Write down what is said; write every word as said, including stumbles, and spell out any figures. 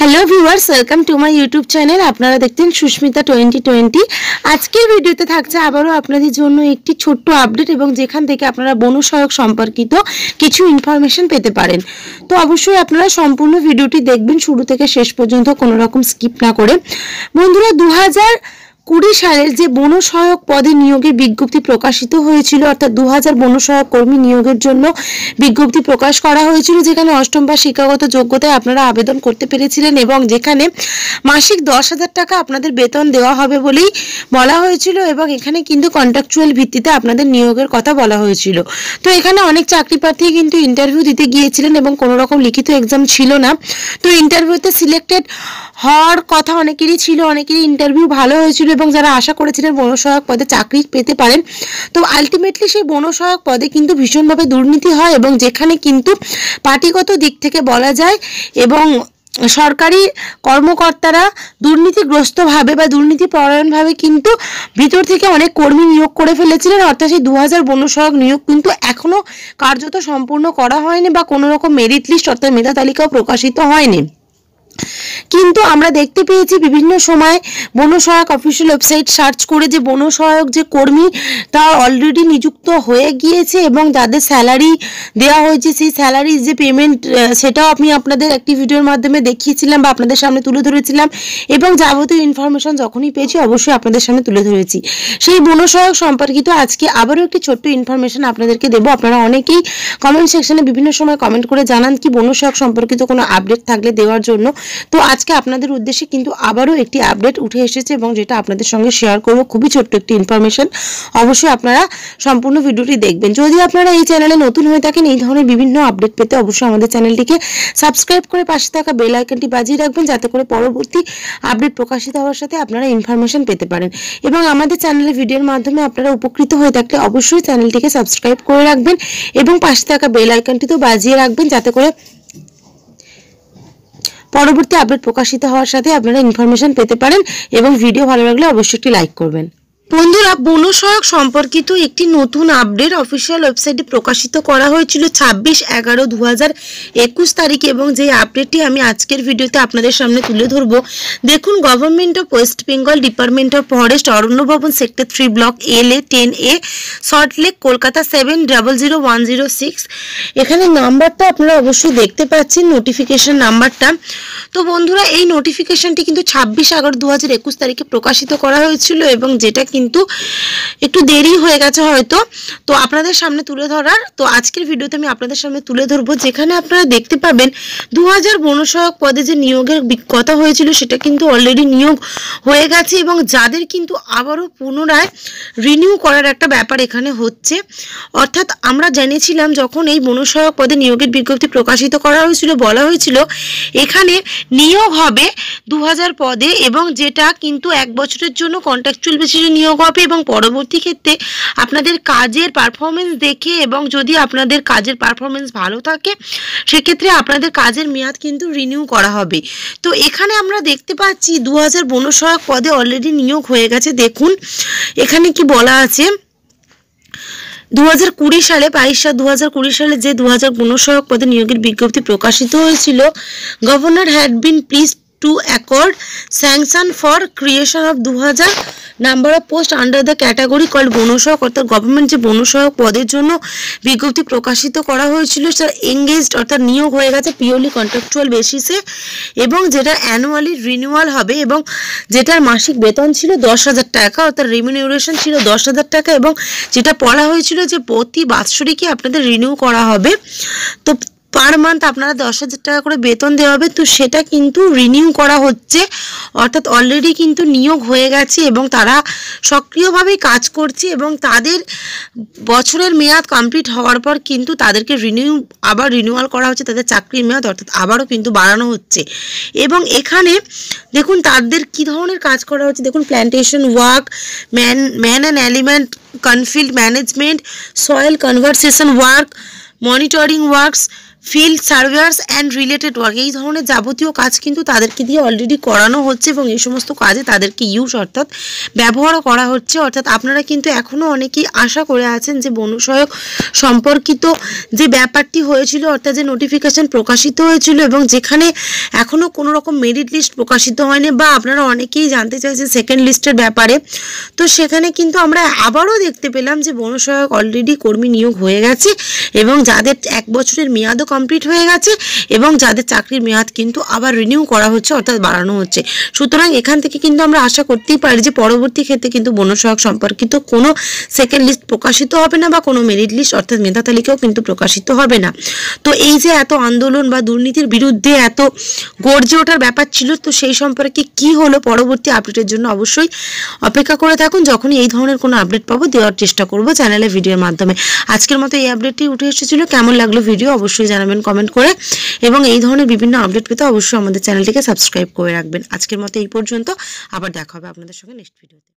Hello viewers, welcome to my YouTube channel. আপনারা দেখতেন Susmita twenty twenty. আজকের ভিডিওতে থাকছে আবারও আপনাদের জন্য একটি ছোট্ট আপডেট, এবং যেখান থেকে আপনারা বনু সহায়ক সম্পর্কিত কিছু ইনফরমেশন পেতে পারেন। তো অবশ্যই আপনারা সম্পূর্ণ ভিডিওটি দেখবেন শুরু থেকে শেষ পর্যন্ত, কোনো রকম স্কিপ না করে। বন্ধুরা, দু হাজার কুড়ি সালের যে বনু সহায়ক পদে নিয়োগের বিজ্ঞপ্তি প্রকাশিত হয়েছিল, অর্থাৎ দু হাজার বনু সহায়ক কর্মী নিয়োগের জন্য বিজ্ঞপ্তি প্রকাশ করা হয়েছিল, যেখানে অষ্টম বা শিক্ষাগত যোগ্যতায় আপনারা আবেদন করতে পেরেছিলেন, এবং যেখানে মাসিক দশ হাজার টাকা আপনাদের বেতন দেওয়া হবে বলেই বলা হয়েছিল, এবং এখানে কিন্তু কন্ট্রাকচুয়াল ভিত্তিতে আপনাদের নিয়োগের কথা বলা হয়েছিল। তো এখানে অনেক চাকরি প্রার্থী কিন্তু ইন্টারভিউ দিতে গিয়েছিলেন এবং কোনো রকম লিখিত এক্সাম ছিল না। তো ইন্টারভিউতে সিলেক্টেড হওয়ার কথা অনেকেরই ছিল, অনেকেরই ইন্টারভিউ ভালো হয়েছিল, এবং যারা আশা করেছিলেন বনু সহায়ক পদে চাকরি পেতে পারেন, তো আলটিমেটলি সেই বনু সহায়ক পদে কিন্তু ভীষণভাবে দুর্নীতি হয়, এবং যেখানে কিন্তু পার্টিগত দিক থেকে বলা যায় এবং সরকারি কর্মকর্তারা দুর্নীতিগ্রস্তভাবে বা দুর্নীতিপরায়ণভাবে কিন্তু ভিতর থেকে অনেক কর্মী নিয়োগ করে ফেলেছিলেন। অর্থাৎ সেই দু হাজার বনু সহায়ক নিয়োগ কিন্তু এখনও কার্যত সম্পূর্ণ করা হয়নি, বা কোনো রকম মেরিট লিস্ট অর্থাৎ মেধা তালিকাও প্রকাশিত হয়নি। কিন্তু আমরা দেখতে পেয়েছি বিভিন্ন সময় বনু সহায়ক অফিসিয়াল ওয়েবসাইট সার্চ করে যে বনু সহায়ক যে কর্মী তা অলরেডি নিযুক্ত হয়ে গিয়েছে, এবং যাদের স্যালারি দেওয়া হয়েছে সেই স্যালারির যে পেমেন্ট সেটাও আমি আপনাদের একটি ভিডিওর মাধ্যমে দেখিয়েছিলাম বা আপনাদের সামনে তুলে ধরেছিলাম, এবং যাবতীয় ইনফরমেশন যখনই পেয়েছি অবশ্যই আপনাদের সামনে তুলে ধরেছি। সেই বনু সহায়ক সম্পর্কিত আজকে আবারও একটি ছোট্ট ইনফরমেশন আপনাদেরকে দেবো। আপনারা অনেকেই কমেন্ট সেকশনে বিভিন্ন সময় কমেন্ট করে জানান কি বনু সহায়ক সম্পর্কিত কোনো আপডেট থাকলে দেওয়ার জন্য। তো আজকে আপনাদের উদ্দেশ্যে কিন্তু আবারও একটি আপডেট উঠে এসেছে, এবং যেটা আপনাদের সঙ্গে শেয়ার করব। খুবই ছোট্ট একটি ইনফরমেশন, অবশ্যই আপনারা সম্পূর্ণ ভিডিওটি দেখবেন। যদি আপনারা এই চ্যানেলে নতুন হয়ে থাকেন এই ধরনের বিভিন্ন আপডেট পেতে অবশ্যই আমাদের চ্যানেলটিকে সাবস্ক্রাইব করে পাশে থাকা বেল আইকনটি বাজিয়ে রাখবেন, যাতে করে পরবর্তী আপডেট প্রকাশিত হওয়ার সাথে আপনারা ইনফরমেশন পেতে পারেন। এবং আমাদের চ্যানেলের ভিডিওর মাধ্যমে আপনারা উপকৃত হয়ে থাকলে অবশ্যই চ্যানেলটিকে সাবস্ক্রাইব করে রাখবেন, এবং পাশে থাকা বেল আইকনটিতেও বাজিয়ে রাখবেন, যাতে করে পরবর্তী আপডেট প্রকাশিত হওয়ার সাথে আপনারা ইনফরমেশন পেতে পারেন। এবং ভিডিও ভালো লাগলে অবশ্যই একটি লাইক করবেন। বন্ধুরা, বনু সহায়ক সম্পর্কিত একটি নতুন আপডেট অফিসিয়াল ওয়েবসাইটে প্রকাশিত করা হয়েছিল ছাব্বিশ এগারো দু হাজার একুশ তারিখে, এবং যে আপডেটটি আমি আজকের ভিডিওতে আপনাদের সামনে তুলে ধরবো। দেখুন, government of West Bengal, department of forest, Aranya Bhavan, sector three, block L A ten A, Salt Lake, Kolkata seven double zero one zero six. এখানে নাম্বারটা আপনারা অবশ্যই দেখতে পাচ্ছেন, নোটিফিকেশন নাম্বারটা। তো বন্ধুরা, এই নোটিফিকেশনটি কিন্তু ছাব্বিশ এগারো দু হাজার একুশ তারিখে প্রকাশিত করা হয়েছিল, এবং যেটা কিন্তু একটু দেরি হয়ে গেছে হয়তো, তো আপনাদের সামনে তুলে ধরার। তো আজকের ভিডিওতে আমি আপনাদের সামনে তুলে ধরবো, যেখানে আপনারা দেখতে পাবেন দু হাজার বনু সহায়ক পদে যে নিয়োগের কথা হয়েছিল সেটা কিন্তু অলরেডি নিয়োগ হয়ে গেছে, এবং যাদের কিন্তু আবারও পুনরায় রিনিউ করার একটা ব্যাপার এখানে হচ্ছে। অর্থাৎ আমরা জেনেছিলাম যখন এই বনু সহায়ক পদে নিয়োগের বিজ্ঞপ্তি প্রকাশিত করা হয়েছিল, বলা হয়েছিল এখানে নিয়োগ হবে দু হাজার পদে, এবং যেটা কিন্তু এক বছরের জন্য কন্ট্রাকচুয়াল বেসিসে নিয়োগ হবে, এবং পরবর্তী ক্ষেত্রে আপনাদের কাজের পারফরমেন্স দেখে, এবং যদি আপনাদের কাজের পারফরমেন্স ভালো থাকে সেক্ষেত্রে আপনাদের কাজের মেয়াদ কিন্তু রিনিউ করা হবে। তো এখানে আমরা দেখতে পাচ্ছি দু হাজার বনু সহায়ক পদে অলরেডি নিয়োগ হয়ে গেছে। দেখুন এখানে কি বলা আছে, দু হাজার কুড়ি সালে বাইশ সাল দু হাজার কুড়ি সালে যে দু হাজার বনু সহায়ক পদে নিয়োগের বিজ্ঞপ্তি প্রকাশিত হয়েছিল, governor had been pleased to accord sanction for creation of দু হাজার number of post under the category called বনু সহায়ক। অর্থাৎ গভর্নমেন্ট যে বনু সহায়ক পদের জন্য বিজ্ঞপ্তি প্রকাশিত করা হয়েছিল স্যার এঙ্গেজড, অর্থাৎ নিয়োগ হয়ে গেছে পিওরলি কন্ট্রাকচুয়াল বেসিসে, এবং যেটা অ্যানুয়ালি রিনিউয়াল হবে, এবং যেটার মাসিক বেতন ছিল দশ হাজার টাকা, অর্থাৎ রিমিউনারেশন ছিল দশ হাজার টাকা, এবং যেটা বলা হয়েছিল যে প্রতি বাৎসরিকই আপনাদের রিনিউ করা হবে। তো পার মান্থ আপনারা দশ হাজার টাকা করে বেতন দেওয়া হবে, তো সেটা কিন্তু রিনিউ করা হচ্ছে। অর্থাৎ অলরেডি কিন্তু নিয়োগ হয়ে গেছে, এবং তারা সক্রিয়ভাবেই কাজ করছে, এবং তাদের বছরের মেয়াদ কমপ্লিট হওয়ার পর কিন্তু তাদেরকে রিনিউ আবার রিনিউয়াল করা হচ্ছে, তাদের চাকরির মেয়াদ অর্থাৎ আবারও কিন্তু বাড়ানো হচ্ছে। এবং এখানে দেখুন তাদের কি ধরনের কাজ করা হচ্ছে। দেখুন, plantation work, man man and elephant conflict management, soil conservation work, monitoring works, field surveyors and related work, এই ধরনের যাবতীয় কাজ কিন্তু তাদেরকে দিয়ে অলরেডি করানো হচ্ছে এবং এই সমস্ত কাজে তাদেরকে ইউজ অর্থাৎ ব্যবহারও করা হচ্ছে। অর্থাৎ আপনারা কিন্তু এখনও অনেকেই আশা করে আছেন যে বনসহায়ক সম্পর্কিত যে ব্যাপারটি হয়েছিল অর্থাৎ যে নোটিফিকেশন প্রকাশিত হয়েছিল এবং যেখানে এখনও কোনো রকম মেরিট লিস্ট প্রকাশিত হয়নি বা আপনারা অনেকেই জানতে চাইছেন সেকেন্ড লিস্টের ব্যাপারে, তো সেখানে কিন্তু আমরা আবারও দেখতে পেলাম যে বনসহায়ক অলরেডি কর্মী নিয়োগ হয়ে গেছে এবং যাদের এক বছরের মেয়াদও কমপ্লিট হয়ে গেছে এবং যাদের চাকরির মেয়াদ কিন্তু আবার রিনিউ করা হচ্ছে অর্থাৎ বাড়ানো হচ্ছে। সুতরাং এখান থেকে কিন্তু আমরা আশা করতেই পারি যে পরবর্তী ক্ষেত্রে কিন্তু বনসহায়ক সম্পর্কিত কোনো সেকেন্ড লিস্ট প্রকাশিত হবে না বা কোনো মেরিট লিস্ট অর্থাৎ মেধা তালিকাও কিন্তু প্রকাশিত হবে না। তো এই যে এত আন্দোলন বা দুর্নীতির বিরুদ্ধে এত গর্জে ওঠার ব্যাপার ছিল, তো সেই সম্পর্কে কি হলো পরবর্তী আপডেটের জন্য অবশ্যই অপেক্ষা করে থাকুন। যখনই এই ধরনের কোনো আপডেট পাবো দেওয়ার চেষ্টা করব চ্যানেলে ভিডিওর মাধ্যমে। আজকের মতো এই আপডেটটি উঠে এসেছিল, কেমন লাগলো ভিডিও অবশ্যই জানাবেন কমেন্ট করে এবং এই ধরনের বিভিন্ন আপডেট পেতে অবশ্যই আমাদের চ্যানেলটিকে সাবস্ক্রাইব করে রাখবেন। আজকের মতো এই পর্যন্ত, আবার দেখা হবে আপনাদের সঙ্গে নেক্সট ভিডিওতে।